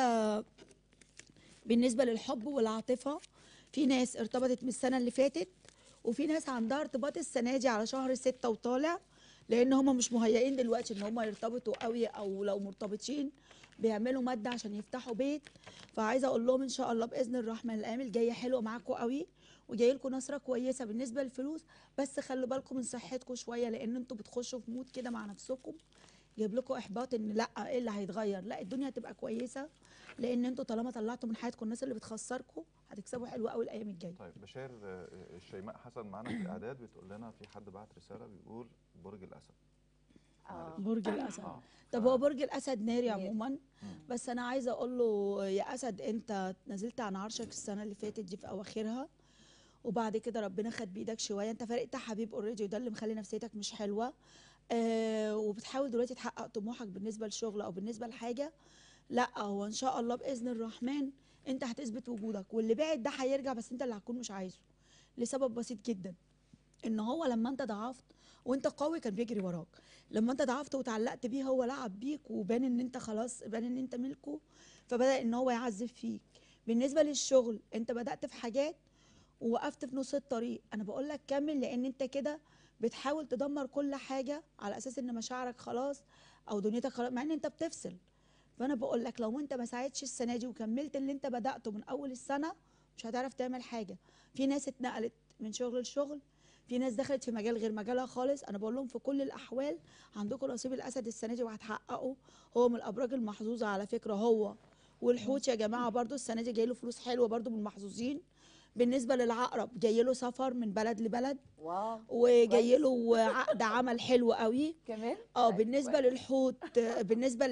بالنسبه للحب والعاطفه في ناس ارتبطت من السنه اللي فاتت، وفي ناس عندها ارتباط السنه دي على شهر ستة وطالع، لان هم مش مهيئين دلوقتي ان هم يرتبطوا قوي، او لو مرتبطين بيعملوا ماده عشان يفتحوا بيت. فعايزه اقول لهم ان شاء الله باذن الرحمن الايام الجايه حلوه معاكم قوي، وجاي لكم نصره كويسه بالنسبه للفلوس. بس خلوا بالكم من صحتكم شويه، لان انتوا بتخشوا في مود كده مع نفسكم جايب لكم احباط ان لا ايه اللي هيتغير. لا الدنيا هتبقى كويسه، لان انتوا طالما طلعتوا من حياتكم الناس اللي بتخسركم هتكسبوا حلو قوي الايام الجايه. طيب بشير، آه، الشيماء حسن معانا في الاعداد بتقول لنا في حد بعت رساله بيقول برج الاسد. آه. برج الاسد. اه طب هو برج الاسد ناري ناري. عموما، مم. بس انا عايزه اقول له يا اسد انت نزلت عن عرشك السنه اللي فاتت دي في اواخرها، وبعد كده ربنا خد بايدك شويه. انت فرقت حبيب اوريدي، وده اللي مخلي نفسيتك مش حلوه. آه وبتحاول دلوقتي تحقق طموحك بالنسبه للشغل او بالنسبه لحاجه. لا هو ان شاء الله باذن الرحمن انت هتثبت وجودك، واللي بعد ده هيرجع، بس انت اللي هتكون مش عايزه لسبب بسيط جدا. ان هو لما انت ضعفت وانت قوي كان بيجري وراك، لما انت ضعفت وتعلقت بيه هو لعب بيك، وبان ان انت خلاص بان ان انت ملكه، فبدا ان هو يعذب فيك. بالنسبه للشغل انت بدات في حاجات ووقفت في نص الطريق. انا بقول لك كمل، لان انت كده بتحاول تدمر كل حاجه على اساس ان مشاعرك خلاص او دنيتك خلاص، مع ان انت بتفصل. فانا بقول لك لو انت ما ساعدتش السنه دي وكملت اللي انت بداته من اول السنه مش هتعرف تعمل حاجه. في ناس اتنقلت من شغل لشغل، في ناس دخلت في مجال غير مجالها خالص. انا بقول لهم في كل الاحوال عندكم نصيب الاسد السنه دي وهتحققوا. هو من الابراج المحظوظه على فكره هو. والحوت يا جماعه برضو السنه دي جاي له فلوس حلوه برضو من المحظوظين. بالنسبه للعقرب جاي له سفر من بلد لبلد، واو وجاي كويس. له عقد عمل حلو قوي. كمان اه طيب، بالنسبه كويس. للحوت، بالنسبه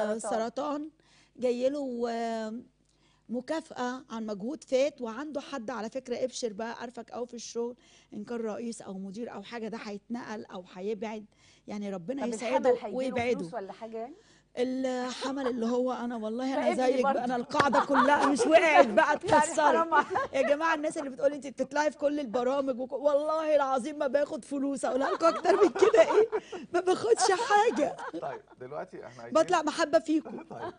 للسرطان جاي له آه، مكافأة عن مجهود فات، وعنده حد على فكرة ابشر بقى عارفك أو في الشغل إن كان رئيس أو مدير أو حاجة، ده هيتنقل أو هيبعد، يعني ربنا طب يسعده الحمل هيجيله ويبعده. فلوس ولا حاجه يعني؟ الحمل اللي هو انا والله ما انا ابني زيك برضه. بقى، انا القاعده كلها مش وقعت بقى يعني اتكسرت. حرام عليك. يا جماعه الناس اللي بتقول انت بتطلعي في كل البرامج وك... والله العظيم ما باخد فلوس، اقولها لكم اكتر من كده ايه؟ ما باخدش حاجه، طيب دلوقتي احنا عايزين بطلع محبه فيكم. طيب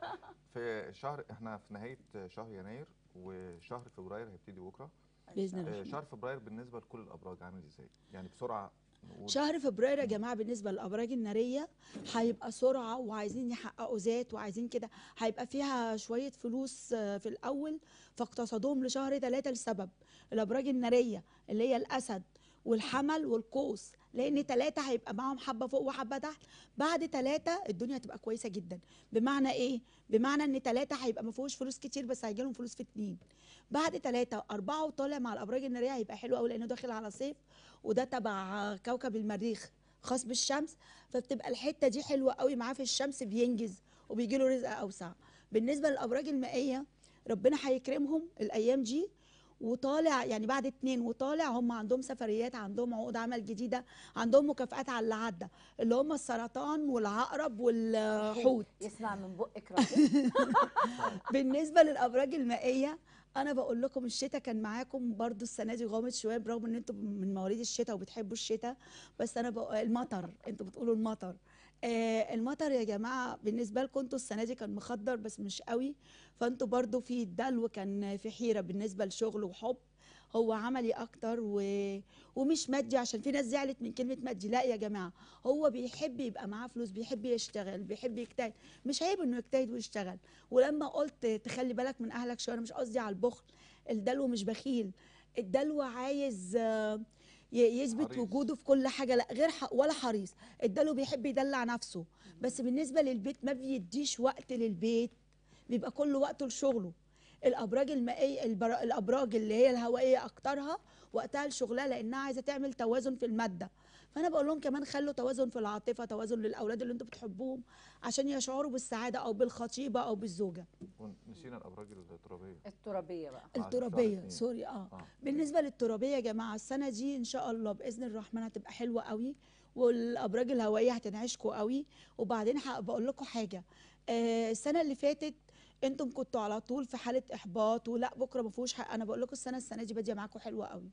في شهر، احنا في نهايه شهر يناير وشهر فبراير هيبتدي بكره. باذن آه، الله. شهر فبراير بالنسبه لكل الابراج عامل ازاي؟ يعني بسرعه نقول. شهر فبراير يا جماعه بالنسبه للابراج الناريه هيبقى سرعه وعايزين يحققوا ذات وعايزين كده، هيبقى فيها شويه فلوس آه، في الاول، فاقتصادهم لشهر ثلاثة لسبب الابراج الناريه اللي هي الاسد والحمل والقوس، لان ثلاثة هيبقى معاهم حبه فوق وحبه تحت. بعد ثلاثة الدنيا هتبقى كويسه جدا. بمعنى ايه؟ بمعنى ان ثلاثة هيبقى ما فيهوش فلوس كتير بس هيجي لهم فلوس في اتنين. بعد ثلاثة أربعة وطالع مع الأبراج النارية هيبقى حلو قوي، لأنه داخل على صيف وده تبع كوكب المريخ خاص بالشمس، فبتبقى الحتة دي حلوة قوي معاه في الشمس، بينجز وبيجي له رزق أوسع. بالنسبة للأبراج المائية ربنا هيكرمهم الأيام دي، وطالع يعني بعد اتنين وطالع هم عندهم سفريات، عندهم عقود عمل جديدة، عندهم مكافآت على اللي عدى، اللي هم السرطان والعقرب والحوت. يسمع من بقك ربنا. بالنسبه للابراج المائيه انا بقول لكم الشتاء كان معاكم برضو السنه دي غامض شويه، برغم ان انتم من مواليد الشتاء وبتحبوا الشتاء، بس انا بقول المطر، انتوا بتقولوا المطر. آه المطر يا جماعه بالنسبه لكم انتوا السنه دي كان مخدر بس مش قوي، فانتوا برضو في دلو، كان في حيره بالنسبه لشغل وحب. هو عملي اكتر و... ومش مادي، عشان في ناس زعلت من كلمه مادي، لا يا جماعه هو بيحب يبقى معاه فلوس، بيحب يشتغل، بيحب يجتهد، مش عيب انه يجتهد ويشتغل. ولما قلت تخلي بالك من اهلك شويه، أنا مش قصدي على البخل، الدلو مش بخيل، الدلو عايز آه، ي- يثبت حريص. وجوده في كل حاجه، لا غير ح... ولا حريص. الدلو بيحب يدلع نفسه، بس بالنسبه للبيت ما بيديش وقت للبيت، بيبقى كل وقته لشغله. الابراج المائيه البر... الابراج اللي هي الهوائيه اكترها وقتها لشغلها، لانها عايزه تعمل توازن في الماده. فانا بقول لهم كمان خلوا توازن في العاطفه، توازن للاولاد اللي انتم بتحبوهم عشان يشعروا بالسعاده، او بالخطيبه او بالزوجه. ونسينا الابراج الترابيه. الترابيه بقى. معلش، شهر الترابيه اتنين. سوري اه. اه بالنسبه للترابيه يا جماعه السنه دي ان شاء الله باذن الرحمن هتبقى حلوه قوي، والابراج الهوائيه هتنعشكوا قوي. وبعدين بقول لكم حاجه، آه السنه اللي فاتت انتم كنتوا على طول في حاله احباط ولا بكره ما فيهوش حق، انا بقول لكم السنه السنه دي باديه معاكم حلوه قوي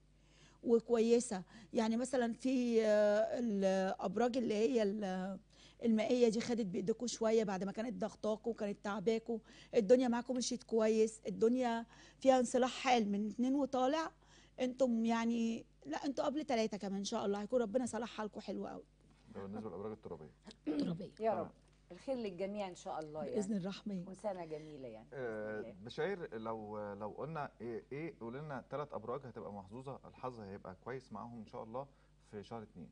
وكويسه. يعني مثلا في آه، الابراج اللي هي ال- المائيه دي خدت بايديكم شويه بعد ما كانت ضغطاكم وكانت تعباكم، الدنيا معاكم مشيت كويس، الدنيا فيها انصلاح حال من اتنين وطالع. انتم يعني لا انتوا قبل ثلاثه كمان ان شاء الله هيكون ربنا صلح حالكم حلو قوي. ده بالنسبه للابراج الترابيه. ترابيه يا رب الخير للجميع ان شاء الله يعني. باذن الرحمن. وسنه جميله يعني بإذن آه، الله. بشاير لو لو قلنا ايه ايه قول لنا ثلاث ابراج هتبقى محظوظه، الحظ هيبقى كويس معاهم ان شاء الله في شهر اتنين.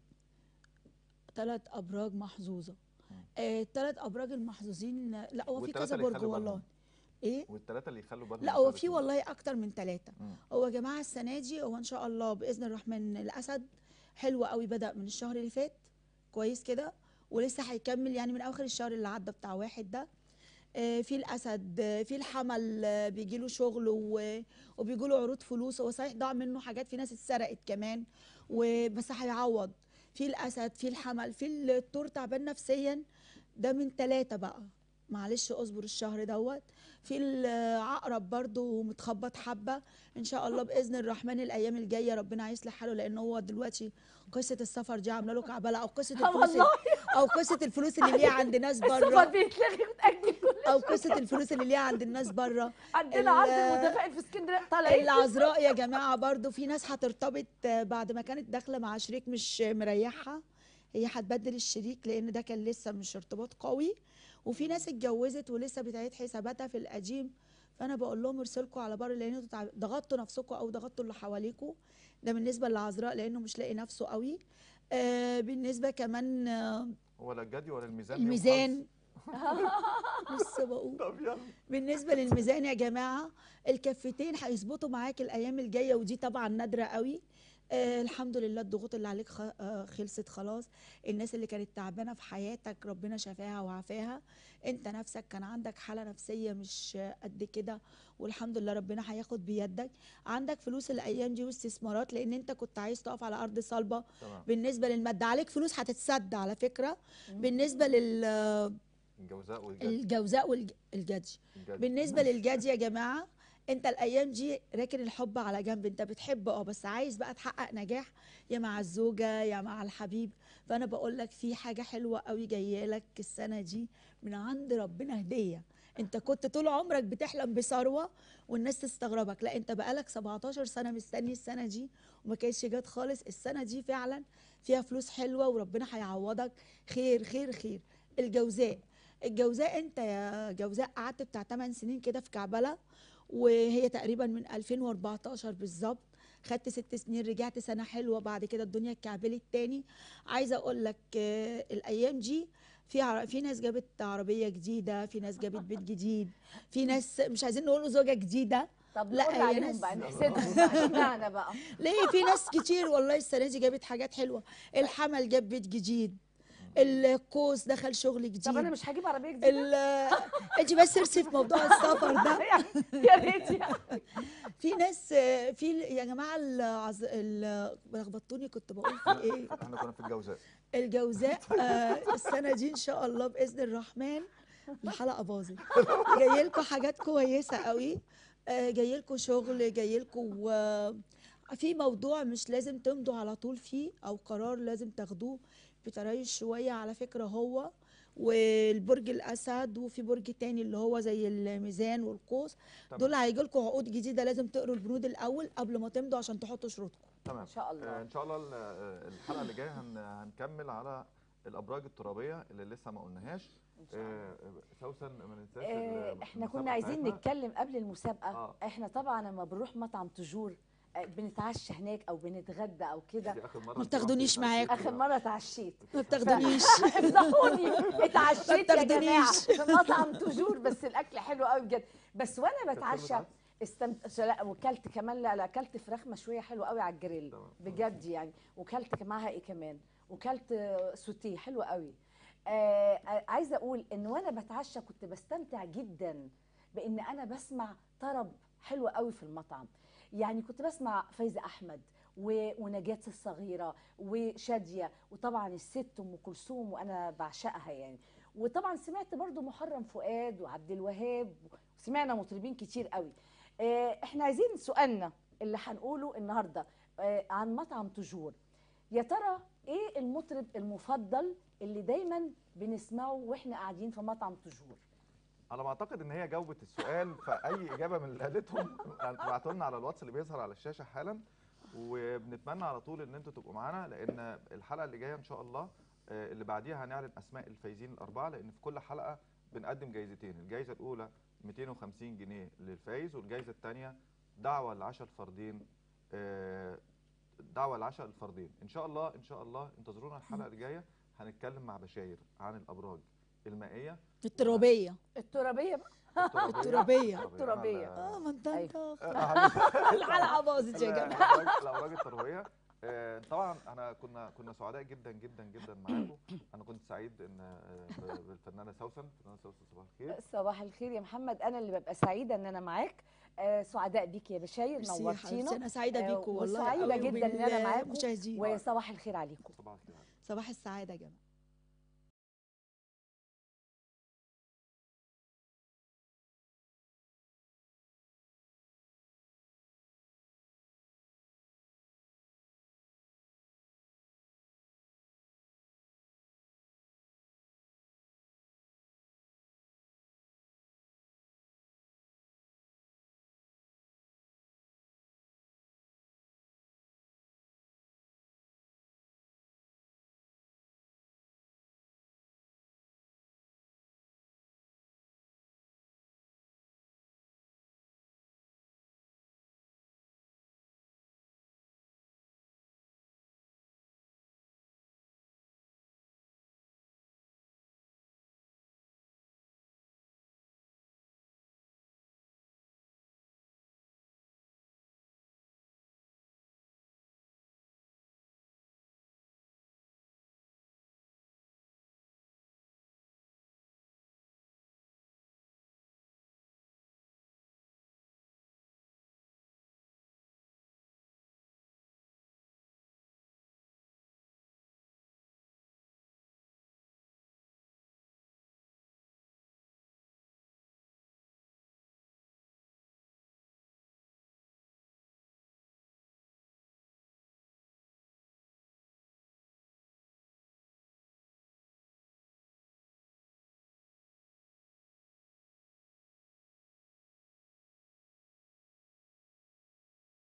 ثلاث ابراج محظوظه. مم. آه ثلاث ابراج المحظوظين، لا هو في والتلاتة كذا اللي برج يخلوا والله. بالهم. ايه والثلاثه اللي يخلوا بالهم لا من هو شهر في اتنين. والله اكتر من ثلاثه. مم. هو يا جماعه السنه دي هو ان شاء الله باذن الرحمن الاسد حلو قوي، بدا من الشهر اللي فات كويس كده ولسه هيكمل يعني من اواخر الشهر اللي عدى بتاع واحد ده. آه، في الاسد، آه، في الحمل بيجي له شغل وبيجي له عروض فلوس، هو صحيح ضاع منه حاجات، في ناس اتسرقت كمان وبس هيعوض. في الاسد، في الحمل، في الثور تعبان نفسيا، ده من ثلاثه بقى، معلش اصبر الشهر دوت. في العقرب برضو متخبط حبه، ان شاء الله باذن الرحمن الايام الجايه ربنا هيصلح حاله، لان هو دلوقتي قصه السفر دي عامله له كعبله، او قصه آه الفلوس والله. او قصه الفلوس اللي ليها عند ناس السفر بره، بيتلغي متاجل كل او قصه الفلوس اللي ليها عند الناس بره. عندنا عرض ال- المتفائل في اسكندريه طالعين. العذراء يا جماعه برضو في ناس هترتبط بعد ما كانت داخله مع شريك مش مريحها، هي هتبدل الشريك لان ده كان لسه مش ارتباط قوي. وفي ناس اتجوزت ولسه بتعيد حساباتها في القديم، فانا بقول لهم ارسلكم على بر لان انتوا تع- ضغطتوا نفسكم او ضغطتوا اللي حواليكوا. ده بالنسبه للعذراء لانه مش لاقي نفسه قوي. آه بالنسبه كمان آه ولا الجدي ولا الميزان ليهم حظ؟ الميزان لسه بقول. طب يلا. بالنسبه للميزان يا جماعه، الكفتين هيظبطوا معاك الايام الجايه، ودي طبعا نادره قوي. آه الحمد لله الضغوط اللي عليك خ... آه خلصت خلاص. الناس اللي كانت تعبانه في حياتك ربنا شفاها وعافاها. انت نفسك كان عندك حاله نفسيه مش آه، قد كده، والحمد لله ربنا هياخد بيدك. عندك فلوس الايام دي واستثمارات لان انت كنت عايز تقف على ارض صلبه. تمام. بالنسبه للماده عليك فلوس هتتسد على فكره. بالنسبه لل الجوزاء والجدي. الجوزاء والجدي. الجدي. بالنسبه للجدي يا جماعه، انت الايام دي راكن الحب على جنب، انت بتحب اه بس عايز بقى تحقق نجاح يا مع الزوجه يا مع الحبيب. فانا بقول لك في حاجه حلوه قوي جايه لك السنه دي من عند ربنا، هديه. انت كنت طول عمرك بتحلم بثروه والناس تستغربك، لا انت بقالك سبعتاشر سنه مستني السنه دي وما كانتش جت خالص. السنه دي فعلا فيها فلوس حلوه وربنا هيعوضك خير خير خير. الجوزاء، الجوزاء انت يا جوزاء قعدت بتاع ثماني سنين كده في كعبله، وهي تقريبا من ألفين وأربعتاشر بالظبط. خدت ست سنين رجعت سنه حلوه، بعد كده الدنيا اتكعبلت تاني. عايزه اقول لك آه، الايام دي في عر... في ناس جابت عربيه جديده، في ناس جابت بيت جديد، في ناس مش عايزين نقول زوجه جديده. طب لا، نقول هي عليهم ناس- بقى نحسدهم بقى، اشمعنى بقى؟ ليه في ناس كتير والله السنه دي جابت حاجات حلوه. الحمل جاب بيت جديد، الكوس دخل شغل جديد. طب انا مش هجيب عربيه جديده ال انت بس ارسي في موضوع السفر ده. يعني يا ريت يعني. في ناس في يا جماعه العز... ال- لخبطوني كنت بقول في ايه. احنا كنا في الجوزاء. الجوزاء آه السنه دي ان شاء الله باذن الرحمن. الحلقه باظت. جاي لكم حاجات كويسه قوي. آه جاي لكم شغل، جاي لكم آه في موضوع مش لازم تمضوا على طول فيه، او قرار لازم تاخدوه بتريش شويه على فكره. هو والبرج الاسد وفي برج تاني اللي هو زي الميزان والقوس، تمام. دول هيجي لكم عقود جديده لازم تقروا البنود الاول قبل ما تمضوا عشان تحطوا شروطكم. تمام. ان شاء الله. آه، ان شاء الله ال- آه، الحلقه اللي جايه هن هنكمل على الابراج الترابيه اللي لسه ما قلناهاش. إن شاء الله. آه، سوسن ما ننساش آه، ال- احنا المسابقة كنا عايزين بتاعتنا. نتكلم قبل المسابقه. آه. احنا طبعا لما بنروح مطعم تجور آه، بنتعشى هناك او بنتغدى او كده. دي اخر مره ما انت بتاخدونيش رحتي معاكم. اخر مره اتعشيت. ما بتاخدونيش. افضحوني، اتعشيت يا جماعه تاخدونيش. في مطعم تجور، بس الاكل حلو قوي بجد. بس وانا كانت بتعشى كلمة استمت... لا وكلت كمان، لا لا اكلت فراخ مشويه حلوه قوي على الجريل تمام. بجد يعني. وكلت معاها ايه كمان، وكلت آه، سوتيه حلو قوي. آه آه، عايزه اقول ان وانا بتعشى كنت بستمتع جدا بان انا بسمع طرب حلو قوي في المطعم. يعني كنت بسمع فايزه احمد و- ونجاة الصغيره وشاديه، وطبعا الست ام كلثوم وانا بعشقها يعني. وطبعا سمعت برضو محرم فؤاد وعبد الوهاب، وسمعنا مطربين كتير قوي. آه، احنا عايزين سؤالنا اللي هنقوله النهارده آه، عن مطعم تجور. يا ترى ايه المطرب المفضل اللي دايما بنسمعه واحنا قاعدين في مطعم تجور؟ على ما اعتقد ان هي جاوبت السؤال، فاي اجابه من اللي قالتهم ابعتوا لنا على الواتس اللي بيظهر على الشاشه حالا. وبنتمنى على طول ان انتوا تبقوا معانا، لان الحلقه اللي جايه ان شاء الله آه، اللي بعديها هنعلن اسماء الفايزين الاربعه، لان في كل حلقه بنقدم جايزتين. الجايزه الاولى مئتين وخمسين جنيه للفايز، والجايزه الثانيه دعوه لعشاء الفردين. آه، دعوه لعشاء الفردين ان شاء الله. ان شاء الله انتظرونا الحلقه اللي جايه، هنتكلم مع بشاير عن الابراج المائيه الترابيه. الترابيه بقى. الترابية. الترابية. اه ما انت انت أيوة. الحلقه باظت يا لا، جماعه. الأبراج- الابراج التربويه. آه، طبعا انا كنا كنا سعداء جدا جدا جدا معاكم. انا كنت سعيد ان آه، ب- بالفنانه سوسن. الفنانه سوسن صباح الخير. صباح الخير يا محمد، انا اللي ببقى سعيده ان انا معاك. آه، سعداء بيك يا بشاير، ميرسي يا نورتينا. حبيبتي، انا سعيده آه، بيكم والله وسعيده قوي جدا ان انا معاكم، وبالمشاهدين. وصباح الخير عليكم. صباح الخير. صباح السعاده يا جماعه.